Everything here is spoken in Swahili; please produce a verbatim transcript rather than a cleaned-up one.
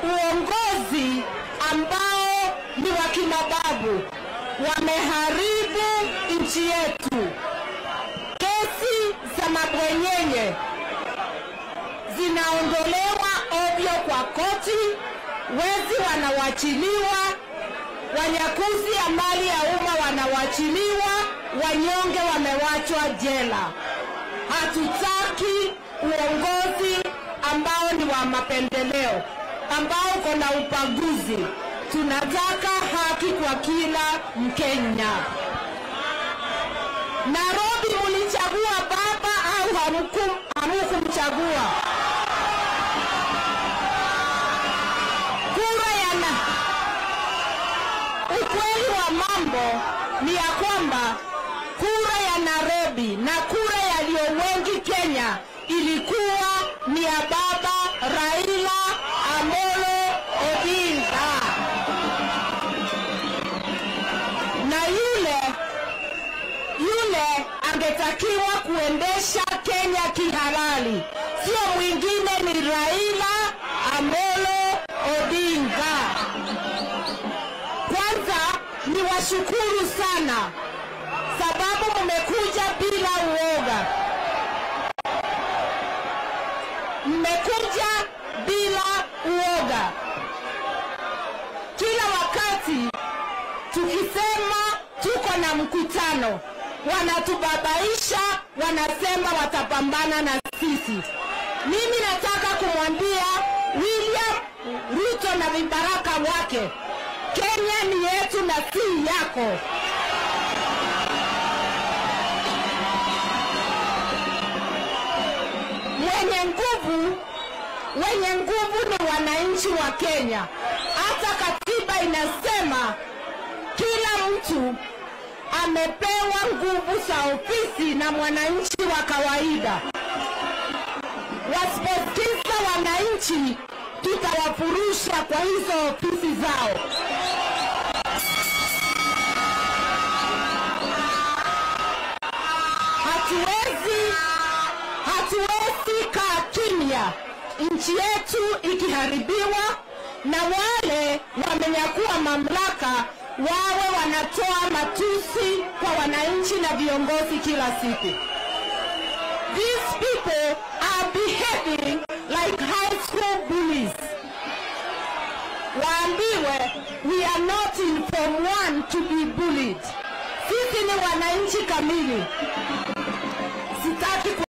uongozi ambao ni wa kimababu wameharibu nchi yetu. Kesi za mabwenyenye zinaondolewa ovyo kwa koti, wezi wanawachiliwa, wanyakuzi ya mali ya umma wanawachiliwa, wanyonge wamewachwa jela. Hatutaki uongozi ambao ni wa mapendeleo, ambao kuna ubaguzi. Tunataka haki kwa kila Mkenya. Nairobi mlichagua baba au hamkum hamkumchagua? Kura yana ukweli wa mambo ni ya kwamba kura ya Nairobi na kura ya walio wengi Kenya ilikuwa ni ya baba Raila Odinga. Na yule yule angetakiwa kuendesha Kenya kihalali, sio mwingine, ni Raila Odinga. Kwanza ni washukuru sana sababu mmekuja bila uoga. Mmekuja bila uoga. Kila wakati tukisema tuko na mkutano, wanatubabaisha, wanasema watapambana na sisi. Mimi nataka kumwambia William Ruto na vibaraka wake, Kenya ni yetu na si yako. Wenye nguvu, wenye nguvu ni wananchi wa Kenya. Hata katiba inasema kila mtu amepewa nguvu za ofisi na mwananchi wa kawaida. Wasiposikiza wananchi, tutawafurusha kwa hizo ofisi zao. Hatuwezi hatuwezi kaa kimya nchi yetu ikiharibiwa na wale wamenyakua mamlaka wawe wanatoa matusi kwa wananchi na viongozi kila siku. These people are behaving like high school bullies. Waambiwe, we are not in form one to be bullied. Sisi ni wananchi kamili.